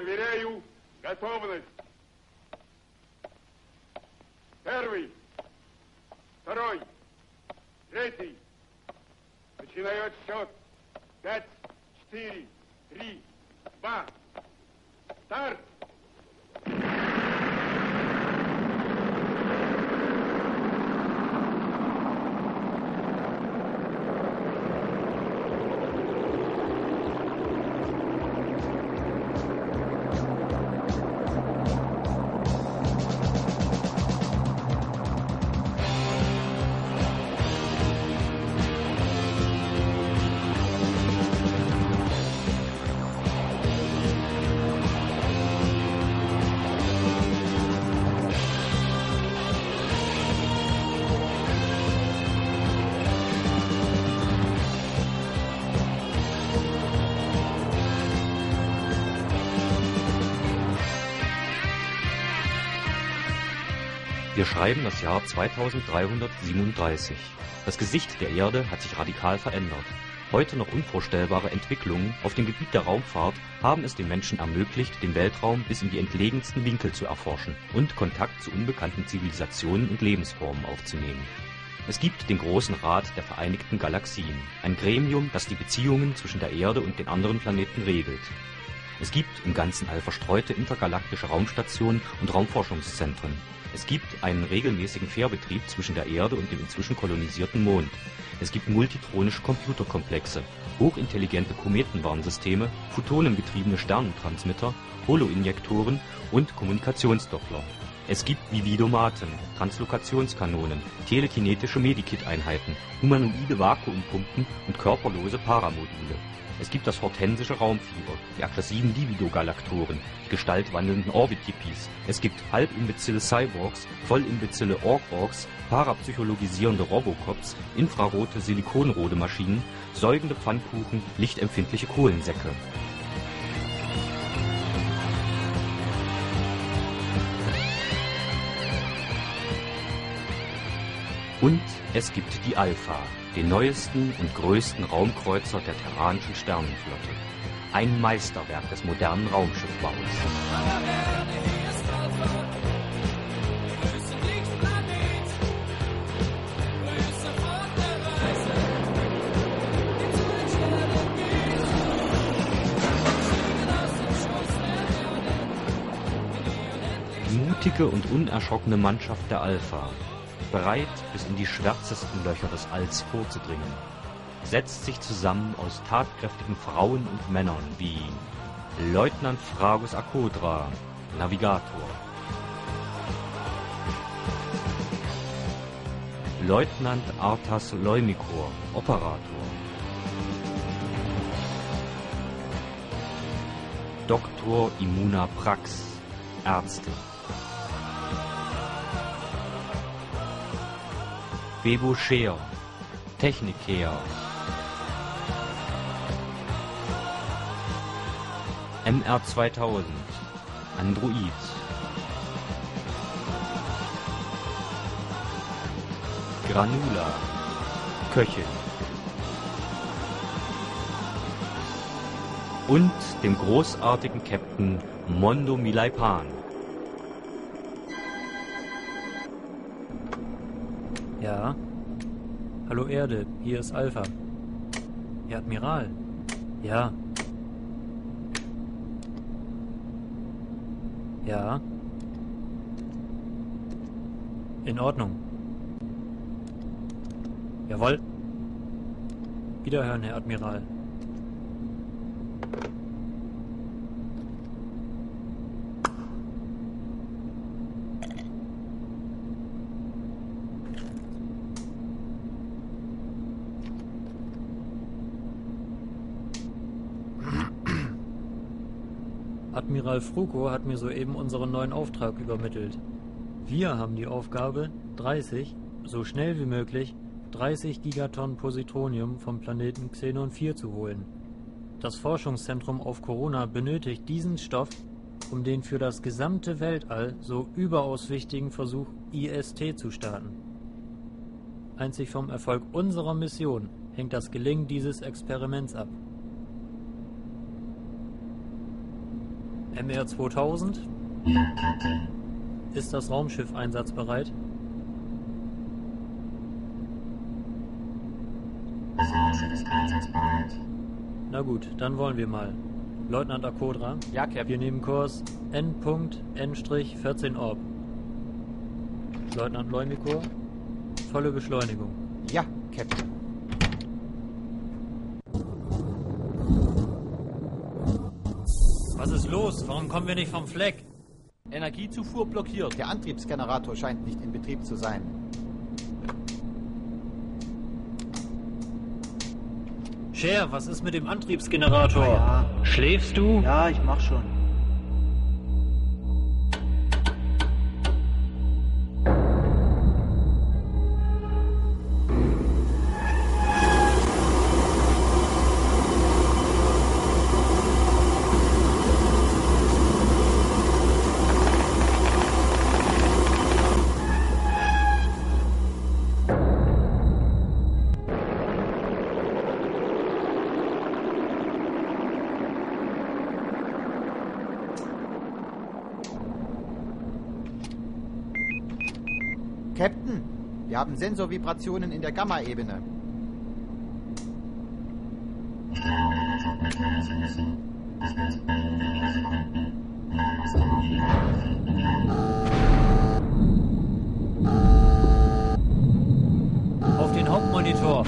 Проверяю готовность. Первый, второй, третий. Начинаю отсчет. 5, 4, 3, 2. Старт! Wir schreiben das Jahr 2337. Das Gesicht der Erde hat sich radikal verändert. Heute noch unvorstellbare Entwicklungen auf dem Gebiet der Raumfahrt haben es den Menschen ermöglicht, den Weltraum bis in die entlegensten Winkel zu erforschen und Kontakt zu unbekannten Zivilisationen und Lebensformen aufzunehmen. Es gibt den Großen Rat der Vereinigten Galaxien, ein Gremium, das die Beziehungen zwischen der Erde und den anderen Planeten regelt. Es gibt im ganzen All verstreute intergalaktische Raumstationen und Raumforschungszentren. Es gibt einen regelmäßigen Fährbetrieb zwischen der Erde und dem inzwischen kolonisierten Mond. Es gibt multitronische Computerkomplexe, hochintelligente Kometenwarnsysteme, photonenbetriebene Sternentransmitter, Holoinjektoren und Kommunikationsdoppler. Es gibt Vividomaten, Translokationskanonen, telekinetische Medikit-Einheiten, humanoide Vakuumpumpen und körperlose Paramodule. Es gibt das hortensische Raumfieber, die aggressiven Libido-Galaktoren, die gestaltwandelnden Orbit-Yippies. Es gibt halbimbezille Cyborgs, vollimbezille Ork-Orks, parapsychologisierende Robocops, infrarote Silikonrodemaschinen, säugende Pfannkuchen, lichtempfindliche Kohlensäcke. Und es gibt die Alpha, den neuesten und größten Raumkreuzer der terranischen Sternenflotte. Ein Meisterwerk des modernen Raumschiffbaus. Die mutige und unerschrockene Mannschaft der Alpha, bereit, bis in die schwärzesten Löcher des Alls vorzudringen, setzt sich zusammen aus tatkräftigen Frauen und Männern wie Leutnant Fragus Akodra, Navigator, Leutnant Arthas Leumikor, Operator, Dr. Imuna Prax, Ärztin, Bebo Scheer, Techniker, MR 2000, Android, Granula, Köchin und dem großartigen Captain Mondo Milaipan. Ja. Hallo Erde, hier ist Alpha. Herr Admiral. Ja. Ja. In Ordnung. Jawohl. Wiederhören, Herr Admiral. Admiral Fruko hat mir soeben unseren neuen Auftrag übermittelt. Wir haben die Aufgabe, so schnell wie möglich, 30 Gigatonnen Positronium vom Planeten Xenon 4 zu holen. Das Forschungszentrum auf Corona benötigt diesen Stoff, um den für das gesamte Weltall so überaus wichtigen Versuch IST zu starten. Einzig vom Erfolg unserer Mission hängt das Gelingen dieses Experiments ab. MR 2000? Ist das Raumschiff einsatzbereit? Das Raumschiff ist einsatzbereit. Na gut, dann wollen wir mal. Leutnant Akodra? Ja, Captain. Wir nehmen Kurs N.N-14 Orb. Leutnant Leumikor? Volle Beschleunigung. Ja, Captain. Was ist los? Warum kommen wir nicht vom Fleck? Energiezufuhr blockiert. Der Antriebsgenerator scheint nicht in Betrieb zu sein. Cher, was ist mit dem Antriebsgenerator? Ja. Schläfst du? Ja, ich mach schon. Captain, wir haben Sensorvibrationen in der Gamma-Ebene. Auf den Hauptmonitor.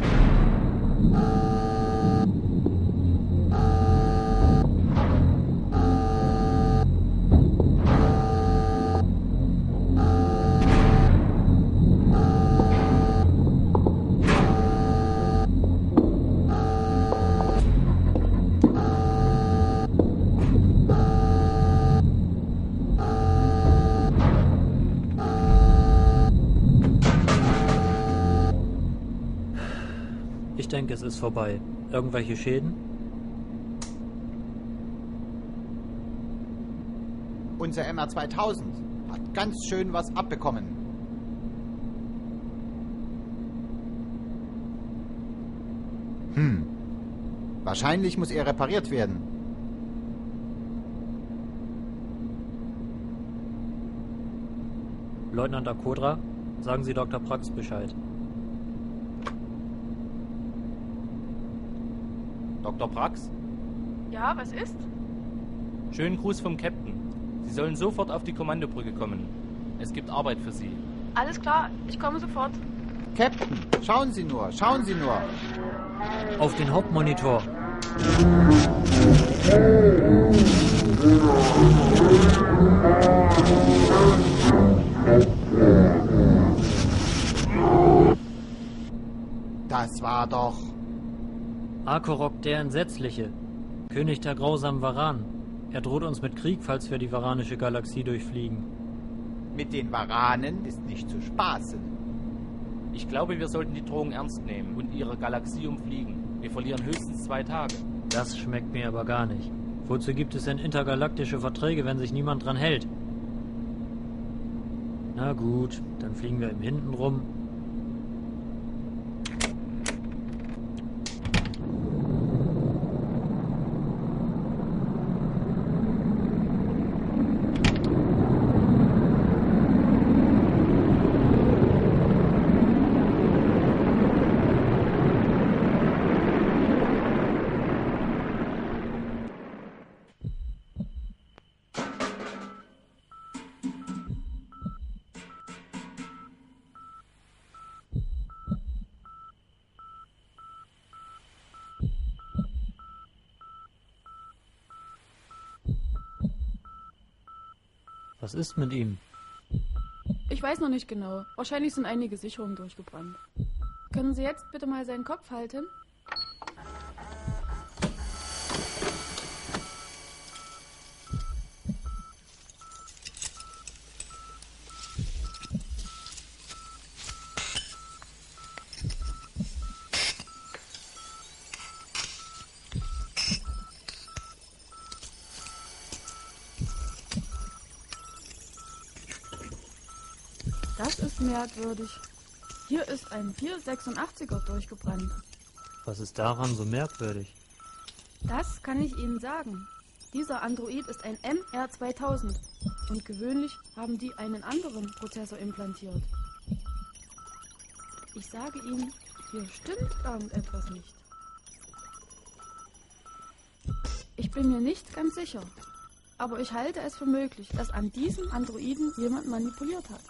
Ich denke, es ist vorbei. Irgendwelche Schäden? Unser MR 2000 hat ganz schön was abbekommen. Wahrscheinlich muss er repariert werden. Leutnant Akodra, sagen Sie Dr. Prax Bescheid. Dr. Prax? Ja, was ist? Schönen Gruß vom Captain. Sie sollen sofort auf die Kommandobrücke kommen. Es gibt Arbeit für Sie. Alles klar, ich komme sofort. Captain, schauen Sie nur, schauen Sie nur. Auf den Hauptmonitor. Das war doch... Akorok der Entsetzliche. König der grausamen Varan. Er droht uns mit Krieg, falls wir die varanische Galaxie durchfliegen. Mit den Varanen ist nicht zu spaßen. Ich glaube, wir sollten die Drohung ernst nehmen und ihre Galaxie umfliegen. Wir verlieren höchstens 2 Tage. Das schmeckt mir aber gar nicht. Wozu gibt es denn intergalaktische Verträge, wenn sich niemand dran hält? Na gut, dann fliegen wir im Hinten rum. Was ist mit ihm? Ich weiß noch nicht genau. Wahrscheinlich sind einige Sicherungen durchgebrannt. Können Sie jetzt bitte mal seinen Kopf halten? Das ist merkwürdig. Hier ist ein 486er durchgebrannt. Was ist daran so merkwürdig? Das kann ich Ihnen sagen. Dieser Android ist ein MR2000 und gewöhnlich haben die einen anderen Prozessor implantiert. Ich sage Ihnen, hier stimmt irgendetwas nicht. Ich bin mir nicht ganz sicher, aber ich halte es für möglich, dass an diesem Androiden jemand manipuliert hat.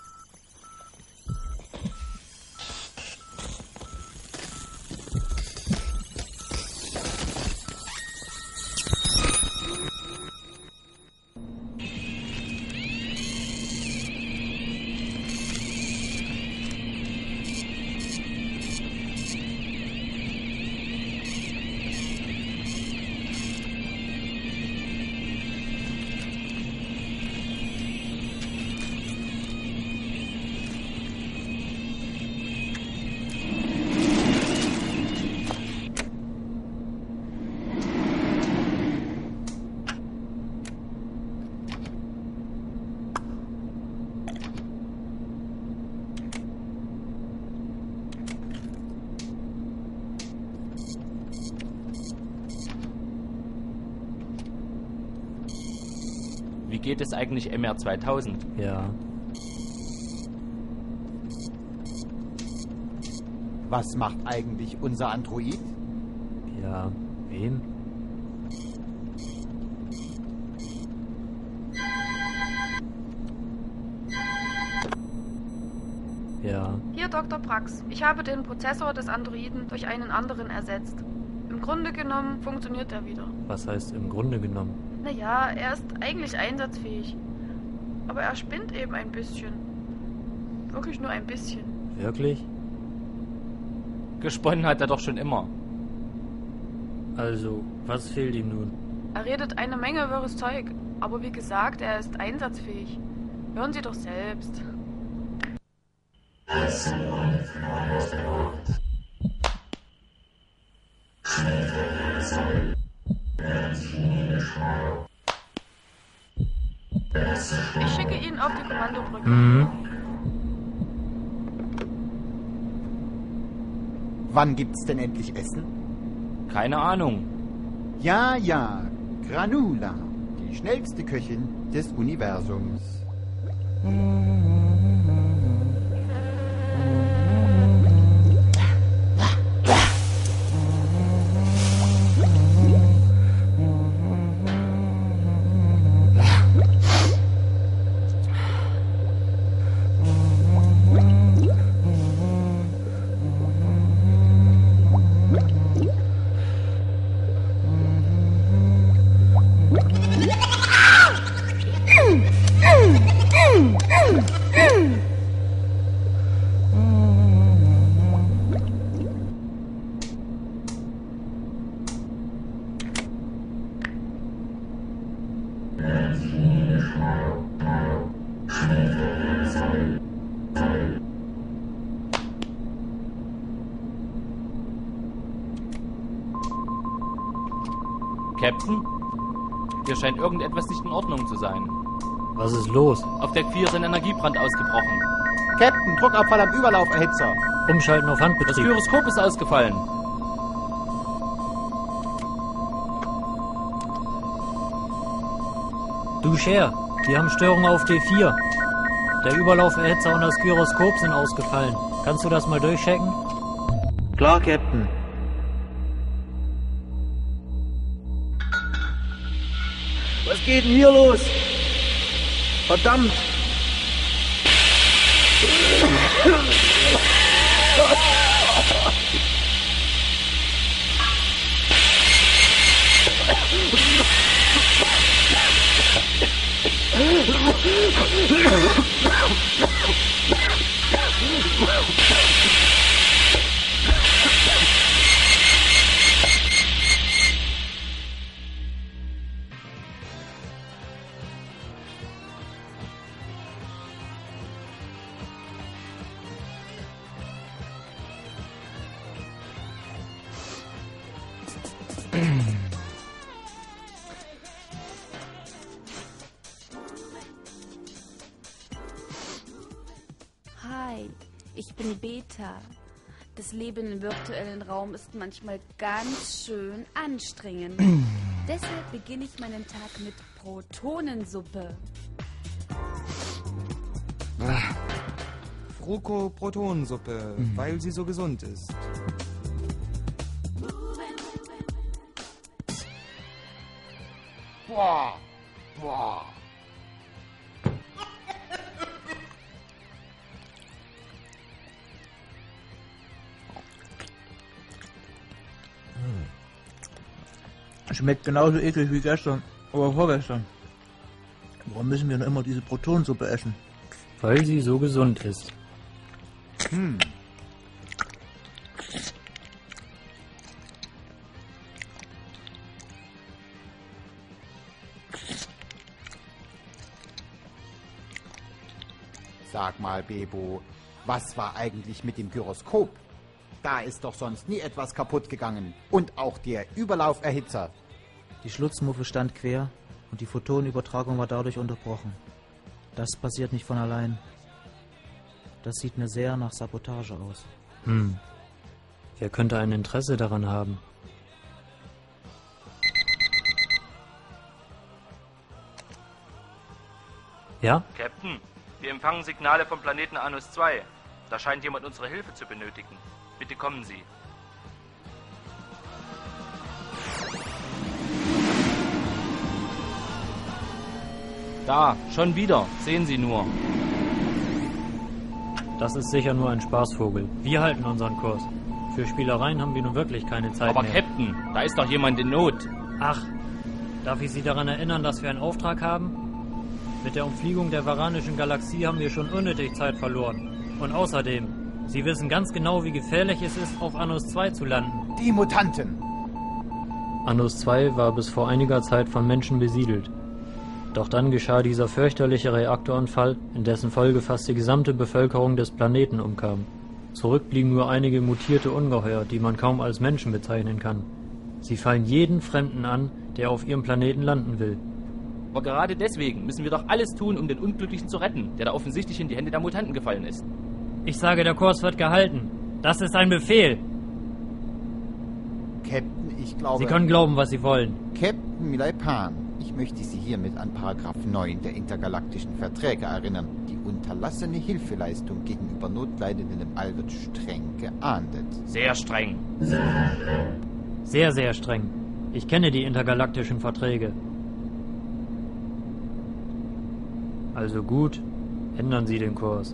Wie geht es eigentlich MR2000? Ja. Was macht eigentlich unser Android? Ja. Wem? Ja. Hier Dr. Prax. Ich habe den Prozessor des Androiden durch einen anderen ersetzt. Im Grunde genommen funktioniert er wieder. Was heißt im Grunde genommen? Naja, er ist eigentlich einsatzfähig. Aber er spinnt eben ein bisschen. Wirklich nur ein bisschen. Wirklich? Gesponnen hat er doch schon immer. Also, was fehlt ihm nun? Er redet eine Menge wirres Zeug. Aber wie gesagt, er ist einsatzfähig. Hören Sie doch selbst. Ich schicke ihn auf die Kommandobrücke. Mhm. Wann gibt's denn endlich Essen? Keine Ahnung. Ja, ja, Granula, die schnellste Köchin des Universums. Captain? Hier scheint irgendetwas nicht in Ordnung zu sein. Was ist los? Auf Deck 4 ist ein Energiebrand ausgebrochen. Captain, Druckabfall am Überlauferhitzer. Umschalten auf Das Handbetrieb. Gyroskop ist ausgefallen. Du Cher, wir haben Störung auf T4. Der Überlauferhitzer und das Gyroskop sind ausgefallen. Kannst du das mal durchchecken? Klar, Captain. Was geht denn hier los? Verdammt! Hi, ich bin Beta. Das Leben im virtuellen Raum ist manchmal ganz schön anstrengend. Deshalb beginne ich meinen Tag mit Protonensuppe. Fruko-Protonensuppe, weil sie so gesund ist. Boah. Boah. Schmeckt genauso eklig wie gestern oder vorgestern. Warum müssen wir nur immer diese Protonensuppe essen? Weil sie so gesund ist. Sag mal, Bebo, was war eigentlich mit dem Gyroskop? Da ist doch sonst nie etwas kaputt gegangen. Und auch der Überlauferhitzer. Die Schlutzmuffe stand quer und die Photonenübertragung war dadurch unterbrochen. Das passiert nicht von allein. Das sieht mir sehr nach Sabotage aus. Wer könnte ein Interesse daran haben? Ja? Captain, wir empfangen Signale vom Planeten Anus 2. Da scheint jemand unsere Hilfe zu benötigen. Bitte kommen Sie. Da, schon wieder. Sehen Sie nur. Das ist sicher nur ein Spaßvogel. Wir halten unseren Kurs. Für Spielereien haben wir nun wirklich keine Zeit Aber mehr. Captain, da ist doch jemand in Not. Ach, darf ich Sie daran erinnern, dass wir einen Auftrag haben? Mit der Umfliegung der varanischen Galaxie haben wir schon unnötig Zeit verloren. Und außerdem, Sie wissen ganz genau, wie gefährlich es ist, auf Anus 2 zu landen. Die Mutanten. Anus 2 war bis vor einiger Zeit von Menschen besiedelt. Doch dann geschah dieser fürchterliche Reaktorunfall, in dessen Folge fast die gesamte Bevölkerung des Planeten umkam. Zurück blieben nur einige mutierte Ungeheuer, die man kaum als Menschen bezeichnen kann. Sie fallen jeden Fremden an, der auf ihrem Planeten landen will. Aber gerade deswegen müssen wir doch alles tun, um den Unglücklichen zu retten, der da offensichtlich in die Hände der Mutanten gefallen ist. Ich sage, der Kurs wird gehalten. Das ist ein Befehl. Captain, ich glaube... Sie können glauben, was Sie wollen. Captain Milaipan, ich möchte Sie hiermit an Paragraph 9 der intergalaktischen Verträge erinnern. Die unterlassene Hilfeleistung gegenüber Notleidenden im All wird streng geahndet. Sehr streng. Sehr, sehr streng. Ich kenne die intergalaktischen Verträge. Also gut, ändern Sie den Kurs.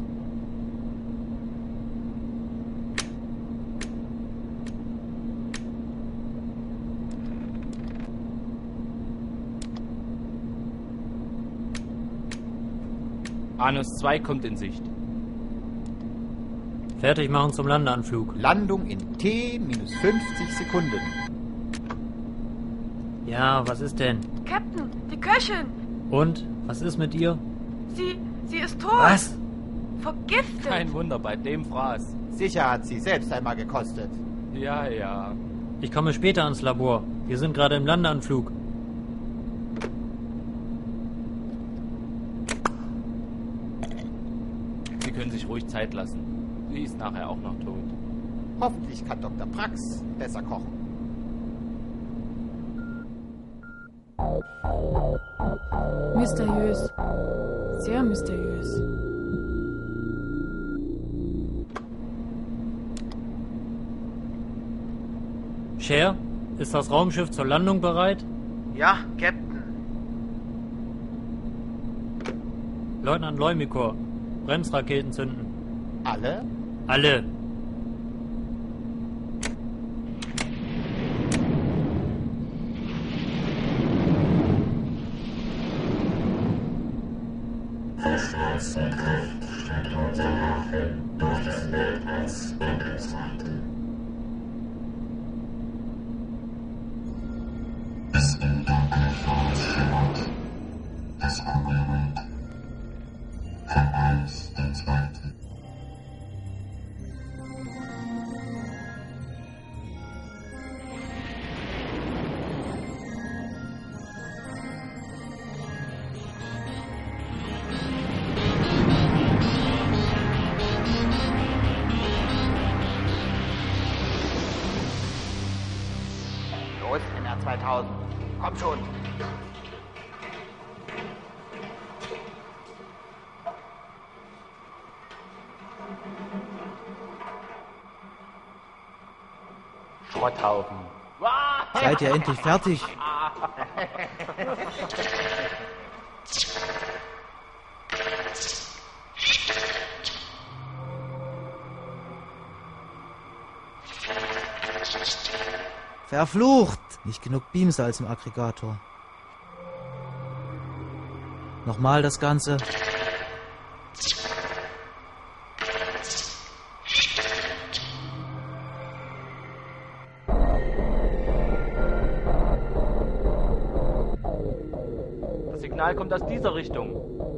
Anus 2 kommt in Sicht. Fertig machen zum Landeanflug. Landung in T-50 Sekunden. Ja, was ist denn? Captain, die Köchin. Und? Was ist mit ihr? Sie ist tot. Was? Vergiftet. Kein Wunder bei dem Fraß. Sicher hat sie selbst einmal gekostet. Ja, ja. Ich komme später ans Labor. Wir sind gerade im Landeanflug. Sie können sich ruhig Zeit lassen. Sie ist nachher auch noch tot. Hoffentlich kann Dr. Prax besser kochen. Mysteriös. Sehr mysteriös. Cher, ist das Raumschiff zur Landung bereit? Ja, Captain. Leutnant Leumikor, Bremsraketen zünden. Alle? Alle. Verstärkungskraft stellt unser Hafen durch das Bild als Winkelseite. Es im Dunkeln vorausschimmt. Das Argument. Vereist den Zweiten. Los, NR 2000. Komm schon. Schrotthaufen. Seid ihr endlich fertig? Verflucht! Nicht genug Beamsalz im Aggregator. Nochmal das Ganze. Das Signal kommt aus dieser Richtung.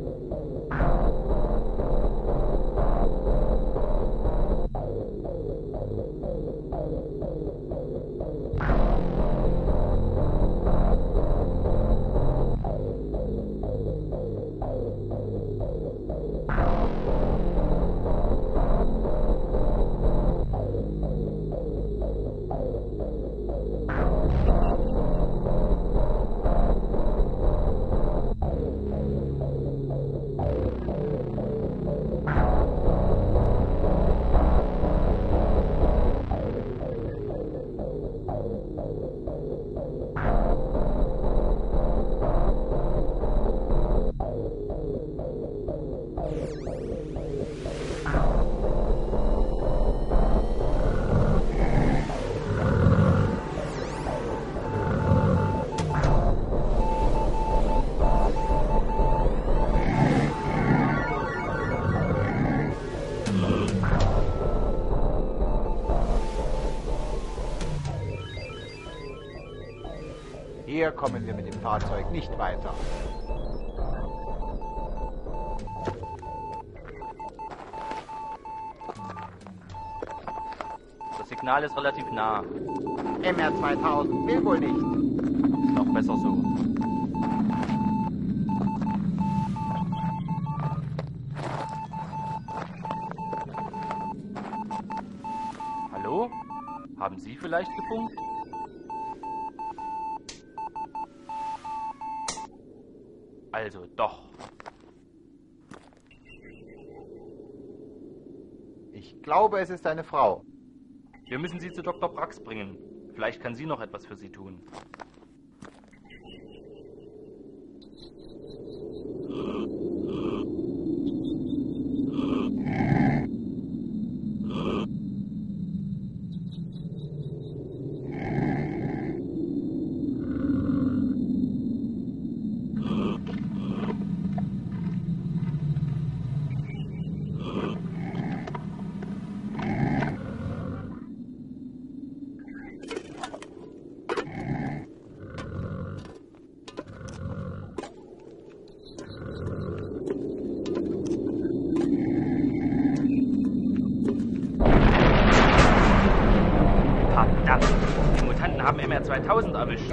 Hier kommen wir mit dem Fahrzeug nicht weiter. Das Signal ist relativ nah. MR 2000 will wohl nicht. Noch besser so. Hallo? Haben Sie vielleicht gefunkt? Also doch. Ich glaube, es ist eine Frau. Wir müssen Sie zu Dr. Brax bringen. Vielleicht kann sie noch etwas für Sie tun. Die Mutanten haben MR 2000 erwischt.